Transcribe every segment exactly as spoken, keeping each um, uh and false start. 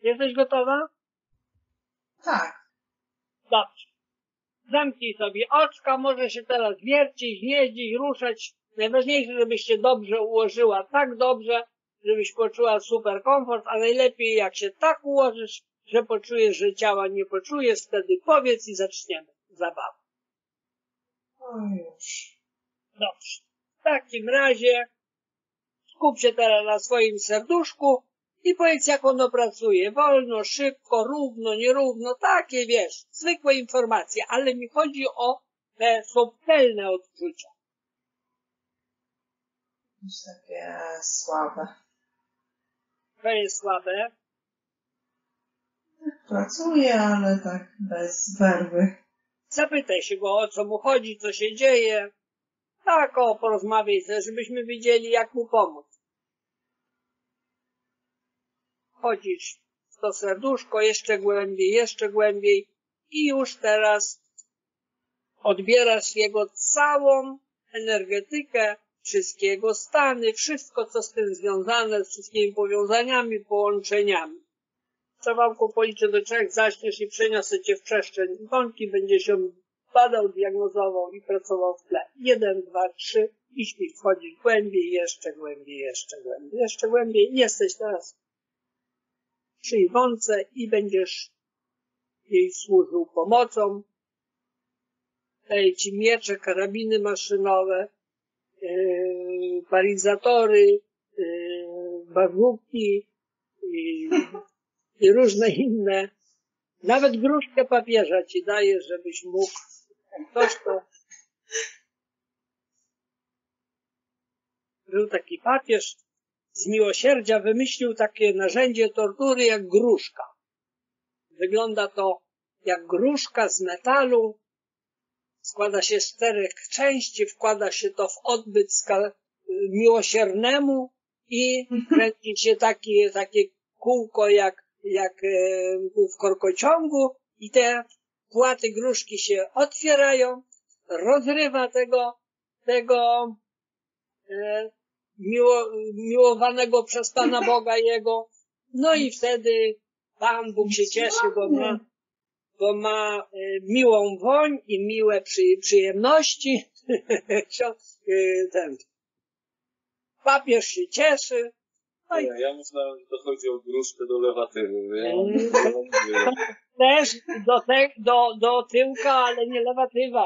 Jesteś gotowa? Tak. Dobrze. Zamknij sobie oczka, może się teraz wiercić, jeździć, ruszać. Najważniejsze, żebyś się dobrze ułożyła, tak dobrze, żebyś poczuła super komfort, a najlepiej jak się tak ułożysz, że poczujesz, że ciała nie poczujesz, wtedy powiedz i zaczniemy zabawę. O już. Dobrze. W takim razie skup się teraz na swoim serduszku i powiedz, jak ono pracuje. Wolno, szybko, równo, nierówno, takie wiesz, zwykłe informacje, ale mi chodzi o te subtelne odczucia. Już takie słabe. To jest słabe. Pracuje, ale tak bez werwy. Zapytaj się go, o co mu chodzi, co się dzieje. Tak, o, porozmawiaj, żebyśmy wiedzieli, jak mu pomóc. Chodzisz w to serduszko jeszcze głębiej, jeszcze głębiej i już teraz odbierasz jego całą energetykę, wszystkie jego stany, wszystko, co z tym związane, z wszystkimi powiązaniami, połączeniami. Kawałku policzę do trzech, zaśniesz i przeniosę cię w przestrzeń ikonki, będziesz ją badał, diagnozował i pracował w tle. Jeden, dwa, trzy i śpi, wchodzisz głębiej, jeszcze głębiej, jeszcze głębiej, jeszcze głębiej. Jesteś teraz przy Iwonce i będziesz jej służył pomocą. Daję ci miecze, karabiny maszynowe, yy, parizatory, yy, bagówki i, i różne inne. Nawet gruszkę papieża ci daję, żebyś mógł, jak ktoś to... Był taki papież z miłosierdzia, wymyślił takie narzędzie tortury jak gruszka. Wygląda to jak gruszka z metalu, składa się z czterech części, wkłada się to w odbyt miłosiernemu i kręci się takie, takie kółko jak, jak w korkociągu i te płaty gruszki się otwierają, rozrywa tego, tego e, miło, miłowanego przez Pana Boga jego, no i wtedy Pan Bóg się cieszy, bo ma, bo ma miłą woń i miłe przy, przyjemności. Ten papież się cieszy. No i... ja, ja myślałem, że to chodzi o gruszkę do lewatywy. Ja też do, te, do, do tyłka, ale nie lewatywa.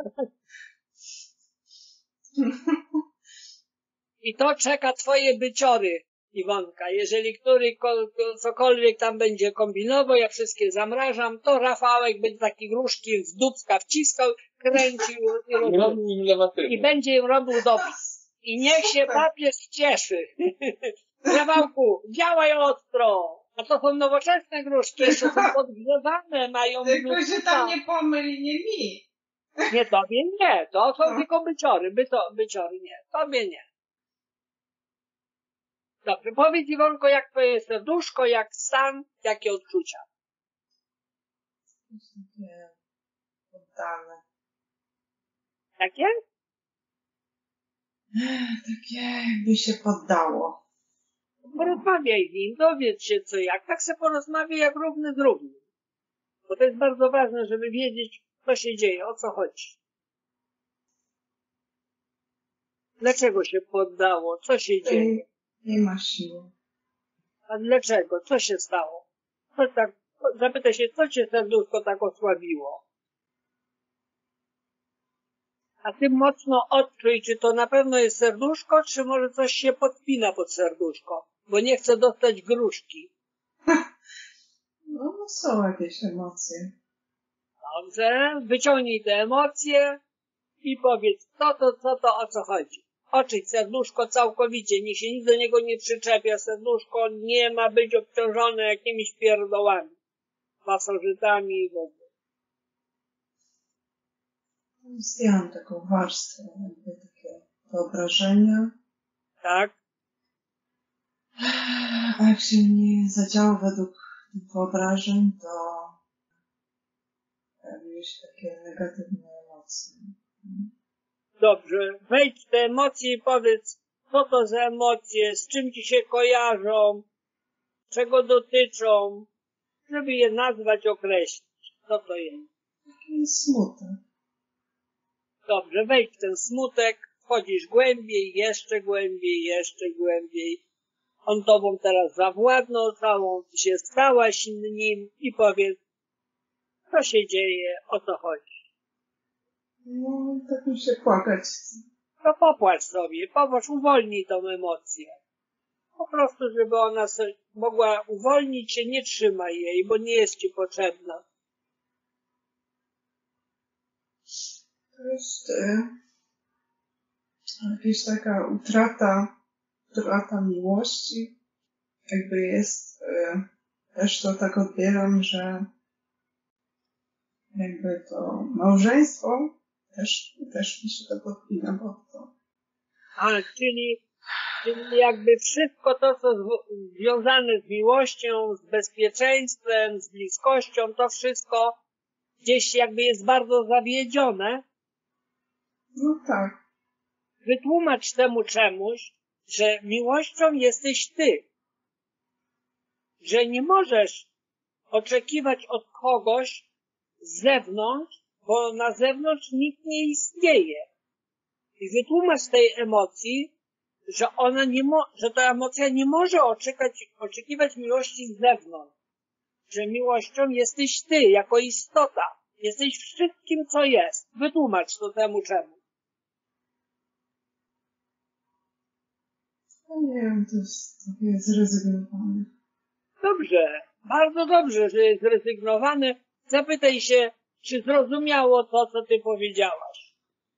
I to czeka twoje byciory, Iwonka. Jeżeli który cokolwiek tam będzie kombinował, ja wszystkie zamrażam, to Rafałek będzie taki gruszki z dupska wciskał, kręcił i, robił, i będzie im robił dobrze. I niech się papież cieszy. Rafałku, działaj ostro. A to są nowoczesne gruszki, jeszcze są podgrzewane, mają... Tylko się tam nie pomyli, nie mi. Nie, tobie nie. To są no. tylko byciory. Byto, byciory nie. Tobie nie. Dobrze, powiedz Iwonko, jak twoje serduszko, jak stan, jakie odczucia? Takie poddane. Jakie? Takie jakby się poddało. Porozmawiaj z nim, dowiedz się co jak. Tak se porozmawiaj jak równy z równym. Bo to jest bardzo ważne, żeby wiedzieć, co się dzieje, o co chodzi. Dlaczego się poddało? Co się dzieje? Nie ma siły. A dlaczego? Co się stało? Co tak, zapytaj się, co cię serduszko tak osłabiło? A ty mocno odczuj, czy to na pewno jest serduszko, czy może coś się podpina pod serduszko, bo nie chce dostać gruszki. No, są jakieś emocje. Dobrze, wyciągnij te emocje i powiedz, co to, co to, o co chodzi. Oczyść serduszko całkowicie, niech się nic do niego nie przyczepia. Serduszko nie ma być obciążone jakimiś pierdołami, pasożytami i w ogóle. Zdjęłam taką warstwę, jakby takie wyobrażenia. Tak. A jak się nie zadziała według tych wyobrażeń, to pojawiły się takie negatywne emocje. Dobrze, wejdź w te emocje i powiedz, co to za emocje, z czym ci się kojarzą, czego dotyczą, żeby je nazwać, określić. Co to jest? Taki smutek. Dobrze, wejdź w ten smutek, wchodzisz głębiej, jeszcze głębiej, jeszcze głębiej. On tobą teraz zawładnął, całą ty się stałaś nim i powiedz, co się dzieje, o co chodzi. No, tak mi się płakać chce. To popłacz sobie, popłacz, uwolnij tą emocję. Po prostu, żeby ona sobie mogła uwolnić się, nie trzymaj jej, bo nie jest ci potrzebna. To jest e, jakaś taka utrata, utrata miłości. Jakby jest, e, też to tak odbieram, że jakby to małżeństwo też, też mi się to podpina pod to. A, czyli, czyli jakby wszystko to, co z, związane z miłością, z bezpieczeństwem, z bliskością, to wszystko gdzieś jakby jest bardzo zawiedzione. No tak. Wytłumacz temu czemuś, że miłością jesteś ty. Że nie możesz oczekiwać od kogoś z zewnątrz, bo na zewnątrz nikt nie istnieje. I wytłumacz tej emocji, że ona nie mo że ta emocja nie może oczekiwać, oczekiwać miłości z zewnątrz. Że miłością jesteś ty, jako istota. Jesteś wszystkim, co jest. Wytłumacz to temu czemu. No nie wiem, to jest takie zrezygnowane. Dobrze, bardzo dobrze, że jest zrezygnowany. Zapytaj się, czy zrozumiało to, co ty powiedziałaś.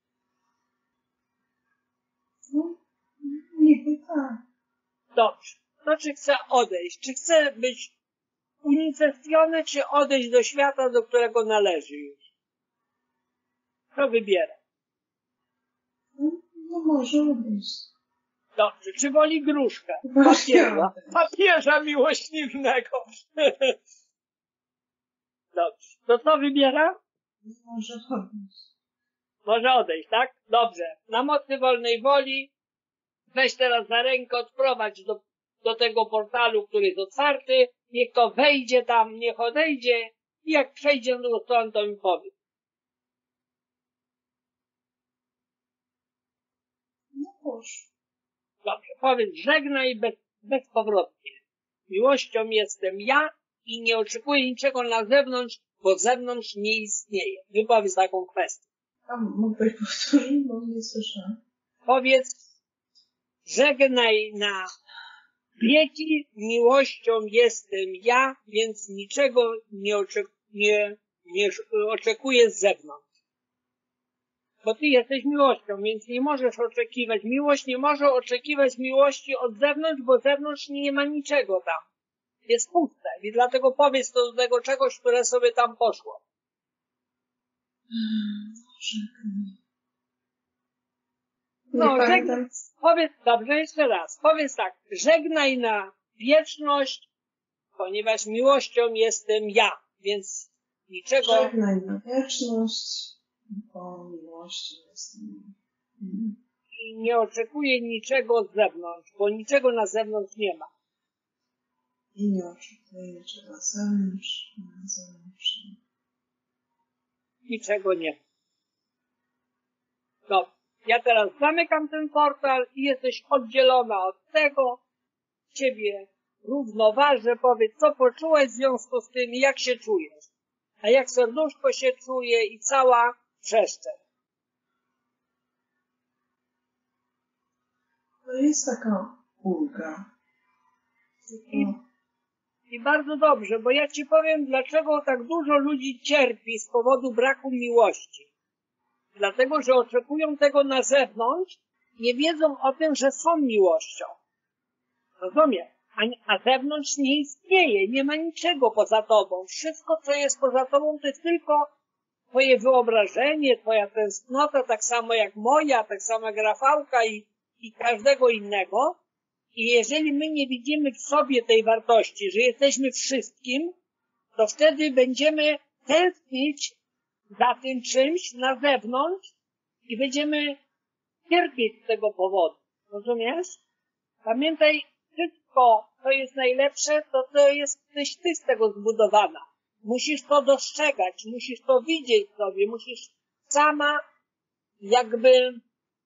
No, niby tak. Dobrze. To czy chce odejść? Czy chce być unicestwiony, czy odejść do świata, do którego należy już? Co wybiera? No, no może odejść. Dobrze. Czy woli gruszkę? Właśnie Papieża. odejść. Papieża miłośliwnego. Dobrze. To co wybiera? Może odejść. Może odejść, tak? Dobrze. Na mocy wolnej woli weź teraz za rękę, odprowadź do, do tego portalu, który jest otwarty. Niech to wejdzie tam, niech odejdzie i jak przejdzie na drugą stronę, to mi powie. No proszę. Dobrze. Powiedz żegnaj bez, bezpowrotnie. Miłością jestem ja i nie oczekuję niczego na zewnątrz, bo zewnątrz nie istnieje. Wypowiedz taką kwestię. A mógłbyś powtórzyć, bo nie słyszałem. Powiedz żegnaj na wieki, miłością jestem ja, więc niczego nie, oczek nie, nie oczekuję z zewnątrz. Bo ty jesteś miłością, więc nie możesz oczekiwać. Miłość nie może oczekiwać miłości od zewnątrz, bo z zewnątrz nie ma niczego tam. Jest puste. I dlatego powiedz to do tego czegoś, które sobie tam poszło. Żegnaj. No, Nie żegnaj. pamiętam. Powiedz, dobrze, jeszcze raz. Powiedz tak, żegnaj na wieczność, ponieważ miłością jestem ja, więc niczego... Żegnaj na wieczność, bo miłości jestem. Mm. I nie oczekuję niczego z zewnątrz, bo niczego na zewnątrz nie ma. I nie oczekuję niczego na zewnątrz, na zewnątrz. Niczego nie ma. Dobrze. Ja teraz zamykam ten portal i jesteś oddzielona od tego. Ciebie równoważę. Powiedz, co poczułeś w związku z tym i jak się czujesz. A jak serduszko się czuje i cała przestrzeń. To jest taka ulga. I, I bardzo dobrze, bo ja ci powiem, dlaczego tak dużo ludzi cierpi z powodu braku miłości. Dlatego, że oczekują tego na zewnątrz, nie wiedzą o tym, że są miłością. Rozumiesz? A, a zewnątrz nie istnieje, nie ma niczego poza tobą. Wszystko, co jest poza tobą, to jest tylko twoje wyobrażenie, twoja tęsknota, tak samo jak moja, tak samo jak Rafałka i, i każdego innego. I jeżeli my nie widzimy w sobie tej wartości, że jesteśmy wszystkim, to wtedy będziemy tęsknić za tym czymś na zewnątrz i będziemy cierpieć z tego powodu. Rozumiesz? Pamiętaj, wszystko, to jest najlepsze, to to jesteś ty z tego zbudowana. Musisz to dostrzegać, musisz to widzieć sobie, musisz sama jakby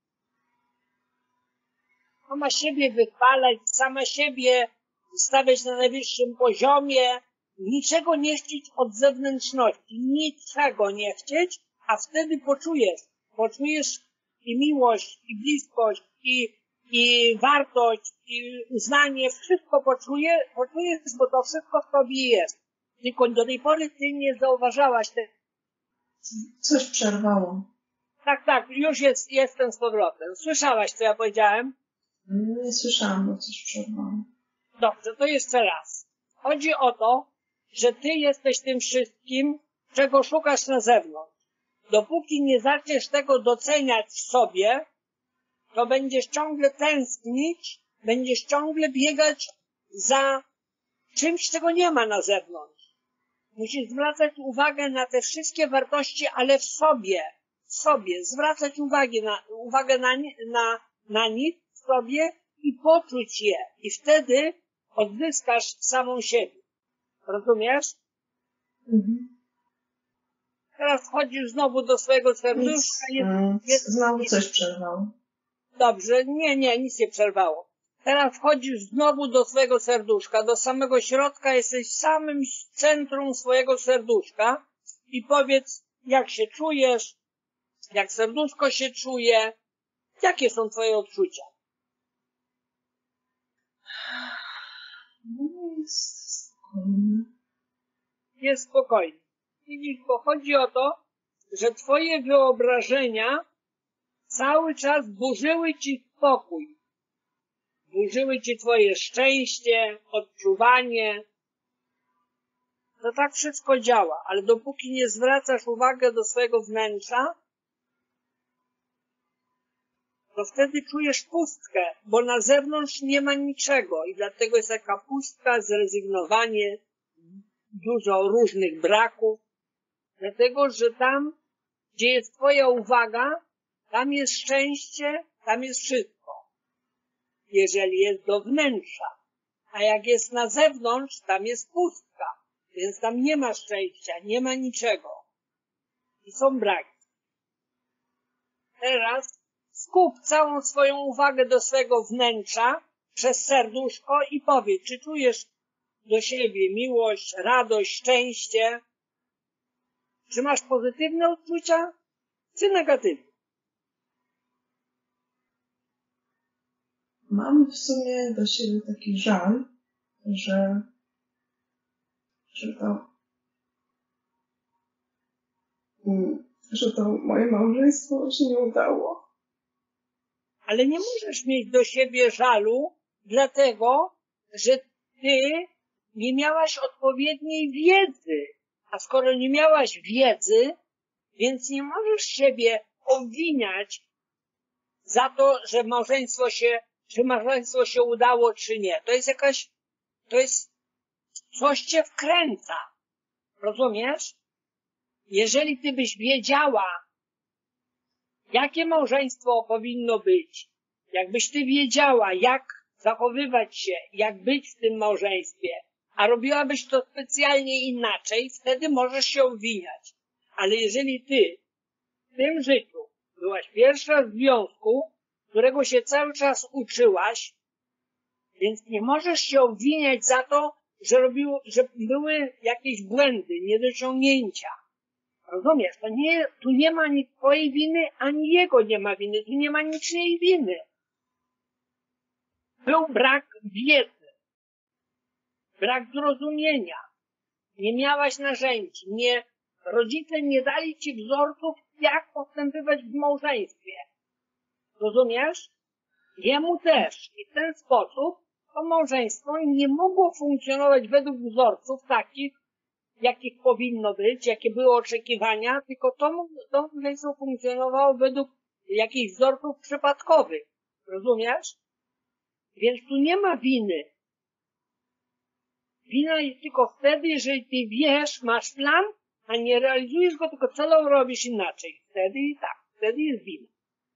sama siebie wychwalać, sama siebie stawiać na najwyższym poziomie, niczego nie chcieć od zewnętrzności, niczego nie chcieć, a wtedy poczujesz, poczujesz i miłość, i bliskość, i, i wartość, i uznanie, wszystko poczuje, poczujesz, bo to wszystko w tobie jest. Tylko do tej pory ty nie zauważałaś tego. Coś przerwało. Tak, tak, już jest, jestem z powrotem. Słyszałaś, co ja powiedziałem? Nie słyszałam, bo coś przerwało. Dobrze, to jeszcze raz. Chodzi o to, że ty jesteś tym wszystkim, czego szukasz na zewnątrz. Dopóki nie zaczniesz tego doceniać w sobie, to będziesz ciągle tęsknić, będziesz ciągle biegać za czymś, czego nie ma na zewnątrz. Musisz zwracać uwagę na te wszystkie wartości, ale w sobie, w sobie, zwracać uwagę na, uwagę na, na, na nic w sobie i poczuć je. I wtedy odzyskasz samą siebie. Rozumiesz? Mhm. Teraz wchodzisz znowu do swojego serduszka. Nic, Jest, jest, znowu coś przerwało. Dobrze, nie, nie, nic nie przerwało. Teraz wchodzisz znowu do swojego serduszka, do samego środka, jesteś samym centrum swojego serduszka i powiedz, jak się czujesz, jak serduszko się czuje, jakie są twoje odczucia. No jest spokojnie. Jest spokojny. Widzisz, bo chodzi o to, że twoje wyobrażenia cały czas burzyły ci spokój. Burzyły ci twoje szczęście, odczuwanie. To tak wszystko działa, ale dopóki nie zwracasz uwagi do swojego wnętrza, to wtedy czujesz pustkę, bo na zewnątrz nie ma niczego i dlatego jest taka pustka, zrezygnowanie, dużo różnych braków, dlatego, że tam, gdzie jest twoja uwaga, tam jest szczęście, tam jest wszystko. Jeżeli jest do wnętrza, a jak jest na zewnątrz, tam jest pustka, więc tam nie ma szczęścia, nie ma niczego. I są braki. Teraz skup całą swoją uwagę do swego wnętrza przez serduszko i powiedz, czy czujesz do siebie miłość, radość, szczęście? Czy masz pozytywne odczucia, czy negatywne? Mam w sumie do siebie taki żal, że, że to, że to moje małżeństwo się nie udało. Ale nie możesz mieć do siebie żalu, dlatego, że ty nie miałaś odpowiedniej wiedzy. A skoro nie miałaś wiedzy, więc nie możesz siebie obwiniać za to, że małżeństwo się, czy małżeństwo się udało, czy nie. To jest jakaś, to jest, coś cię wkręca. Rozumiesz? Jeżeli ty byś wiedziała, jakie małżeństwo powinno być, jakbyś ty wiedziała, jak zachowywać się, jak być w tym małżeństwie, a robiłabyś to specjalnie inaczej, wtedy możesz się obwiniać. Ale jeżeli ty w tym życiu byłaś pierwsza w związku, którego się cały czas uczyłaś, więc nie możesz się obwiniać za to, że, robiło, że były jakieś błędy, niedociągnięcia. Rozumiesz? To nie, tu nie ma ani twojej winy, ani jego nie ma winy. Tu nie ma niczyjej winy. Był brak wiedzy, brak zrozumienia. Nie miałaś narzędzi. Nie, rodzice nie dali ci wzorców, jak postępować w małżeństwie. Rozumiesz? Jemu też. I w ten sposób to małżeństwo nie mogło funkcjonować według wzorców takich, jakich powinno być, jakie były oczekiwania, tylko to, to małżeństwo funkcjonowało według jakichś wzorców przypadkowych. Rozumiesz? Więc tu nie ma winy. Wina jest tylko wtedy, jeżeli ty wiesz, masz plan, a nie realizujesz go, tylko celowo robisz inaczej. Wtedy i tak. Wtedy jest wina.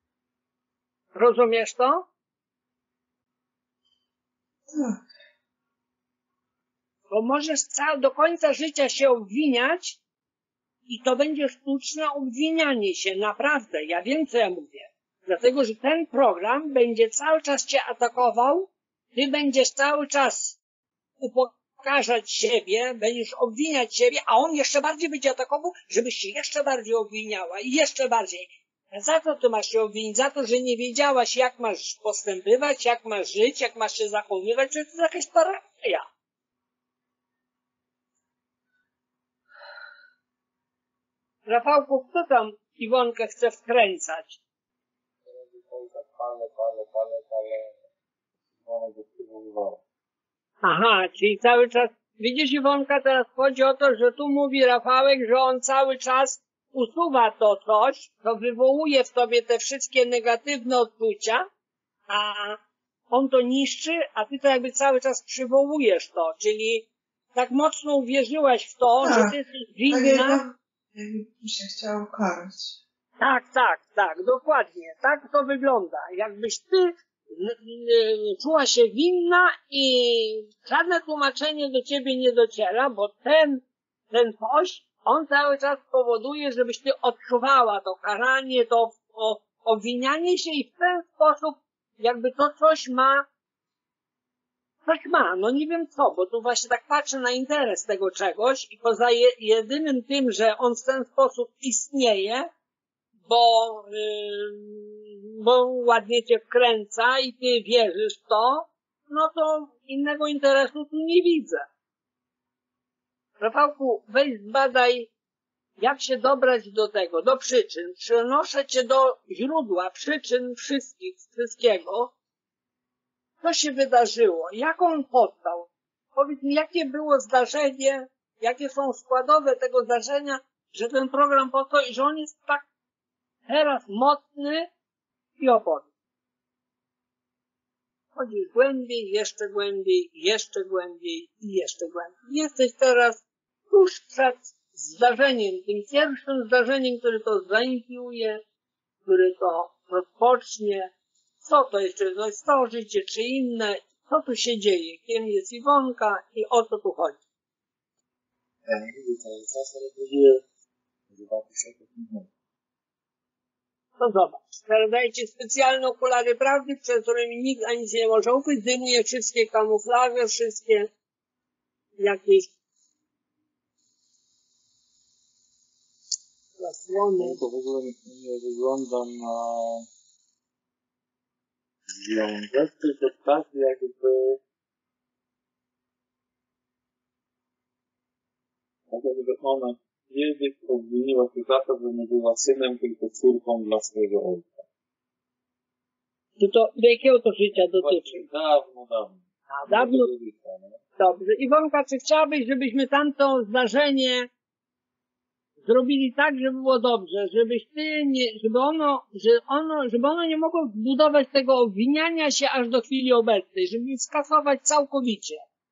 Rozumiesz to? Tak. bo możesz cał, do końca życia się obwiniać i to będzie sztuczne obwinianie się, naprawdę. Ja wiem, co ja mówię. Dlatego, że ten program będzie cały czas cię atakował, ty będziesz cały czas upokarzać siebie, będziesz obwiniać siebie, a on jeszcze bardziej będzie atakował, żebyś się jeszcze bardziej obwiniała i jeszcze bardziej. Za co ty masz się obwinić? Za to, że nie wiedziałaś, jak masz postępować, jak masz żyć, jak masz się zachowywać, że to jest jakaś paraja. Rafałku, kto tam Iwonkę chce wkręcać? Aha, czyli cały czas, widzisz Iwonka, teraz chodzi o to, że tu mówi Rafałek, że on cały czas usuwa to coś, co wywołuje w tobie te wszystkie negatywne odczucia, a on to niszczy, a ty to jakby cały czas przywołujesz to, czyli tak mocno uwierzyłaś w to, tak, że ty jesteś winna. Tak, jakby mi się chciało karać. Tak, tak, tak, dokładnie. Tak to wygląda. Jakbyś ty czuła się winna i żadne tłumaczenie do ciebie nie dociera, bo ten, ten coś, on cały czas powoduje, żebyś ty odczuwała to karanie, to obwinianie się i w ten sposób jakby to coś ma, coś ma, no nie wiem co, bo tu właśnie tak patrzę na interes tego czegoś i poza je, jedynym tym, że on w ten sposób istnieje, bo, yy, bo ładnie cię wkręca i ty wierzysz w to, no to innego interesu tu nie widzę. Rafałku, weź zbadaj, jak się dobrać do tego, do przyczyn. Przenoszę cię do źródła przyczyn wszystkich, wszystkiego. Co się wydarzyło? Jak on powstał? Powiedz mi, jakie było zdarzenie, jakie są składowe tego zdarzenia, że ten program powstał i że on jest tak teraz mocny i opowiedz. Chodzisz głębiej, jeszcze głębiej, jeszcze głębiej i jeszcze głębiej. Jesteś teraz tuż przed zdarzeniem, tym pierwszym zdarzeniem, które to zainicjuje, które to rozpocznie. Co to jeszcze, to jest to życie, czy inne, co tu się dzieje, kim jest Iwonka i o co tu chodzi. Ja nie widzę cały czas, ale próbuję zobaczyć się jak minut. No zobacz, teraz dajcie specjalne okulary prawdy, przed którymi nikt ani nic nie może ukryć, zdejmuje wszystkie kamuflaże, wszystkie jakieś zasłony. No to w ogóle nie, nie wygląda na związek, tylko tak jakby tak jakby ona kiedyś obwiniła się za to, że nie była synem, tylko córką dla swojego ojca. Czy to, do jakiego to życia dotyczy? Dawno, dawno. A, dawno? Dobrze. Iwonka, czy chciałabyś, żebyśmy tamto zdarzenie zrobili tak, żeby było dobrze, żebyś ty nie, żeby ono, że ono, żeby ono nie mogło zbudować tego obwiniania się aż do chwili obecnej, żeby skasować całkowicie.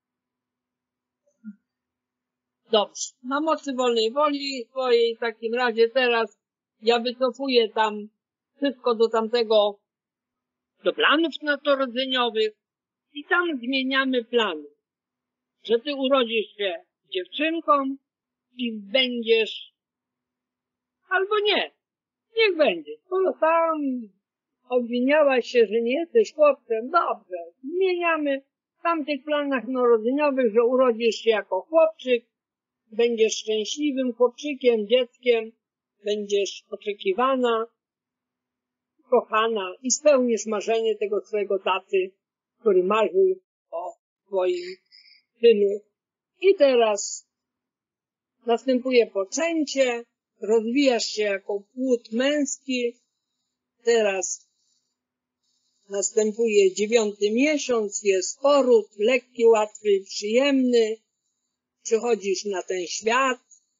Dobrze. Na mocy wolnej woli swojej w takim razie teraz ja wycofuję tam wszystko do tamtego, do planów narodzeniowych i tam zmieniamy plany. Że ty urodzisz się dziewczynką i będziesz, albo nie, niech będzie. Skoro tam obwiniałaś się, że nie jesteś chłopcem, dobrze, zmieniamy w tamtych planach narodzeniowych, że urodzisz się jako chłopczyk, będziesz szczęśliwym chłopczykiem, dzieckiem, będziesz oczekiwana, kochana i spełnisz marzenie tego swojego taty, który marzył o swoim synu. I teraz następuje poczęcie, rozwijasz się jako płód męski, teraz następuje dziewiąty miesiąc, jest poród, lekki, łatwy, przyjemny, przychodzisz na ten świat,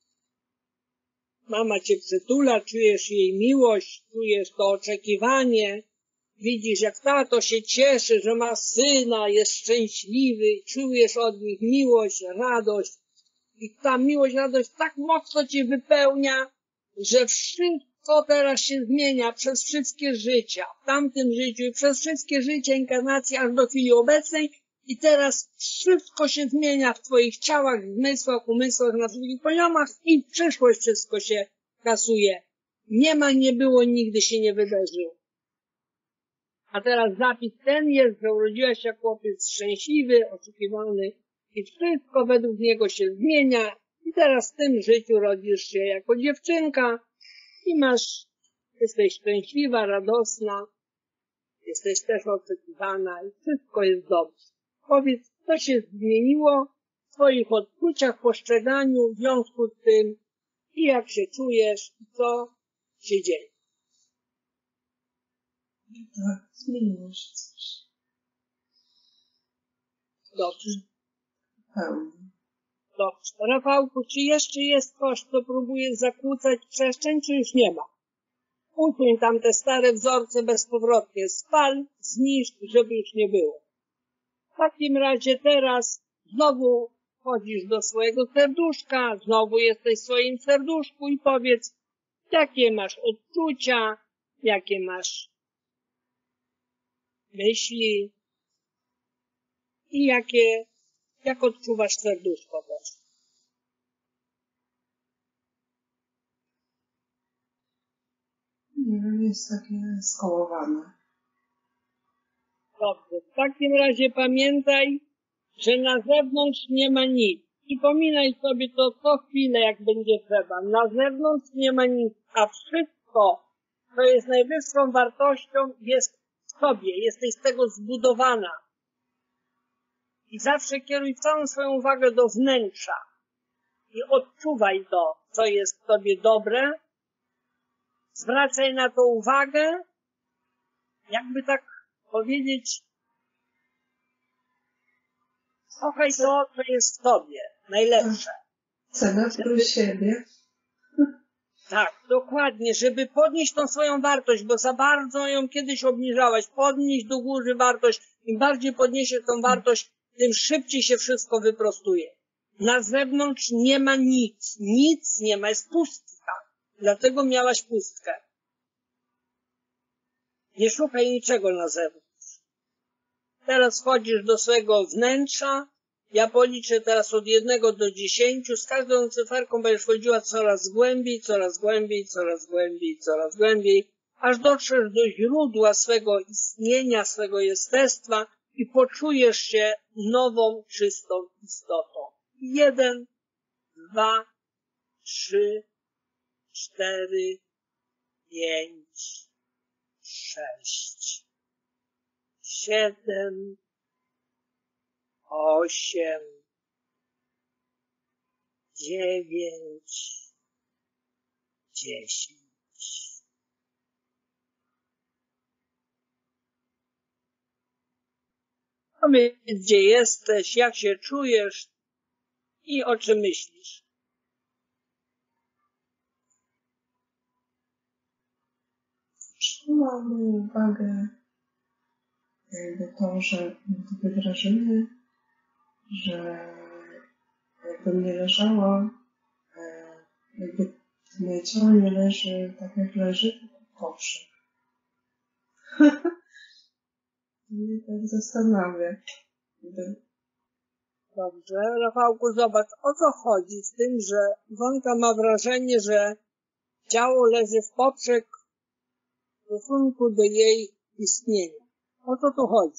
mama cię przytula, czujesz jej miłość, czujesz to oczekiwanie, widzisz jak tato się cieszy, że ma syna, jest szczęśliwy, czujesz od nich miłość, radość i ta miłość, radość tak mocno cię wypełnia, że wszystko teraz się zmienia przez wszystkie życia, w tamtym życiu i przez wszystkie życia inkarnacji aż do chwili obecnej I teraz wszystko się zmienia w twoich ciałach, zmysłach, umysłach, na wszystkich poziomach i w przyszłość wszystko się kasuje. Nie ma, nie było, nigdy się nie wydarzyło. A teraz zapis ten jest, że urodziłaś się chłopiec szczęśliwy, oczekiwany i wszystko według niego się zmienia. I teraz w tym życiu rodzisz się jako dziewczynka i masz, jesteś szczęśliwa, radosna, jesteś też oczekiwana i wszystko jest dobrze. Powiedz, co się zmieniło w twoich odczuciach, postrzeganiu, w związku z tym i jak się czujesz i co się dzieje. Tak, zmieniło się coś. Dobrze. Pełni. Dobrze. Rafałku, czy jeszcze jest coś, co próbuje zakłócać przestrzeń, czy już nie ma? Usuń tam te stare wzorce bezpowrotnie. Spal, zniszcz, żeby już nie było. W takim razie teraz znowu wchodzisz do swojego serduszka, znowu jesteś w swoim serduszku i powiedz, jakie masz odczucia, jakie masz myśli i jakie, jak odczuwasz serduszko też. Nie wiem, jest takie skołowane. Dobrze. W takim razie pamiętaj, że na zewnątrz nie ma nic. Przypominaj sobie to co chwilę, jak będzie trzeba. Na zewnątrz nie ma nic, a wszystko, co jest najwyższą wartością, jest w sobie. Jesteś z tego zbudowana. I zawsze kieruj całą swoją uwagę do wnętrza. I odczuwaj to, co jest w tobie dobre. Zwracaj na to uwagę, jakby tak powiedzieć, słuchaj to, co jest w tobie, najlepsze. Cena pro siebie. Tak, dokładnie, żeby podnieść tą swoją wartość, bo za bardzo ją kiedyś obniżałaś. Podnieść do góry wartość. Im bardziej podniesiesz tą wartość, tym szybciej się wszystko wyprostuje. Na zewnątrz nie ma nic. Nic nie ma, jest pustka. Dlatego miałaś pustkę. Nie szukaj niczego na zewnątrz. Teraz wchodzisz do swojego wnętrza. Ja policzę teraz od jednego do dziesięciu. Z każdą cyferką będziesz wchodziła coraz głębiej, coraz głębiej, coraz głębiej, coraz głębiej, aż dotrzesz do źródła swego istnienia, swego jestestwa i poczujesz się nową, czystą istotą. Jeden, dwa, trzy, cztery, pięć, sześć, siedem, osiem, dziewięć, dziesięć. Powiedz, gdzie jesteś, jak się czujesz i o czym myślisz. Przykuła moją uwagę jakby to, że mam takie wrażenie, że jakbym nie leżała, jakby moje ciało nie leży tak jak leży, tylko poprzek. Mnie tak zastanawia. Dobrze, Rafałku, zobacz, o co chodzi z tym, że Iwonka ma wrażenie, że ciało leży w poprzek w stosunku do jej istnienia. O co tu chodzi?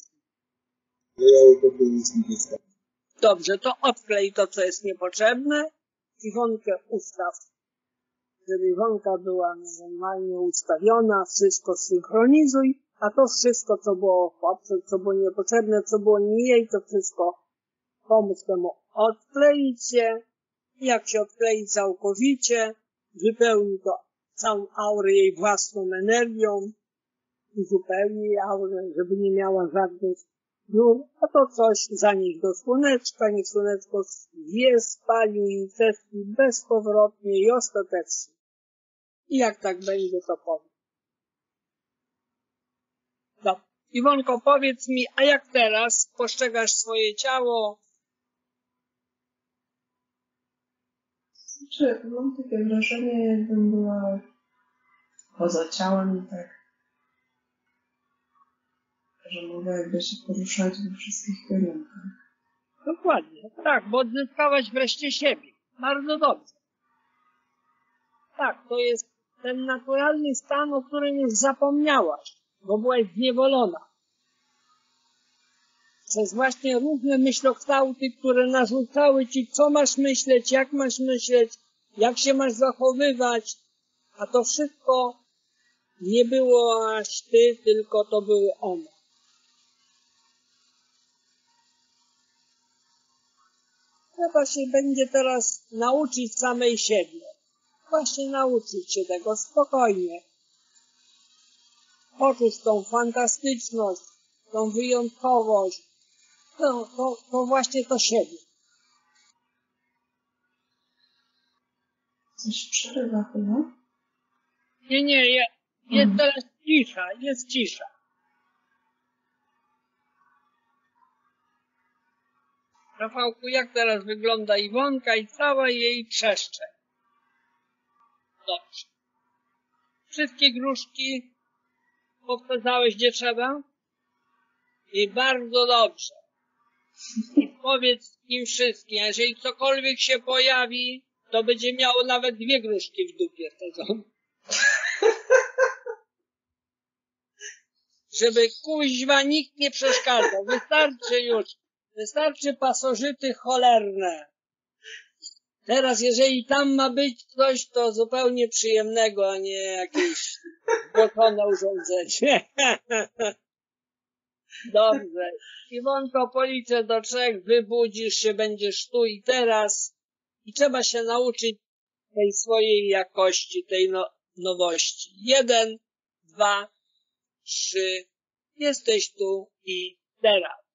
Dobrze, to odklej to, co jest niepotrzebne. Iwonkę ustaw, żeby Iwonka była normalnie ustawiona, wszystko synchronizuj, a to wszystko, co było w poprzek, co było niepotrzebne, co było nie jej, to wszystko pomóc temu odkleić się. Jak się odklei całkowicie, wypełni to całą aurę jej własną energią, uzupełni jej aurę, żeby nie miała żadnych dziur, a to coś zanieść do słoneczka, niech słoneczko zje, spali i cestwi bezpowrotnie i ostatecznie. I jak tak będzie, to powiem. Dobrze. Iwonko, powiedz mi, a jak teraz postrzegasz swoje ciało? Znaczy, mam takie wrażenie, jakbym była poza ciałem i tak że mogę jakby się poruszać we wszystkich kierunkach. Dokładnie. Tak, bo odzyskałaś wreszcie siebie. Bardzo dobrze. Tak, to jest ten naturalny stan, o którym już zapomniałaś, bo byłaś zniewolona przez właśnie różne myślokształty, które narzucały ci, co masz myśleć, jak masz myśleć, jak się masz zachowywać, a to wszystko nie byłaś ty, tylko to były one. Trzeba się będzie teraz nauczyć samej siebie. Właśnie nauczyć się tego spokojnie. Poczuć tą fantastyczność, tą wyjątkowość, to, to, to właśnie to siebie. Coś przerywa chyba? Nie, nie, je, jest Mhm. teraz cisza, jest cisza. Rafałku, jak teraz wygląda Iwonka i cała jej przestrzeń? Dobrze. Wszystkie gruszki powtarzałeś, gdzie trzeba? I bardzo dobrze. I powiedz im wszystkim, jeżeli cokolwiek się pojawi, to będzie miało nawet dwie gruszki w dupie wtedy. Żeby kuźwa nikt nie przeszkadzał. Wystarczy już. Wystarczy pasożyty cholerne. Teraz jeżeli tam ma być coś, to zupełnie przyjemnego, a nie jakieś zboczone urządzenie. Dobrze. Iwonko, policzę do trzech, wybudzisz się, będziesz tu i teraz. I trzeba się nauczyć tej swojej jakości, tej no, nowości. Jeden, dwa, trzy. Jesteś tu i teraz.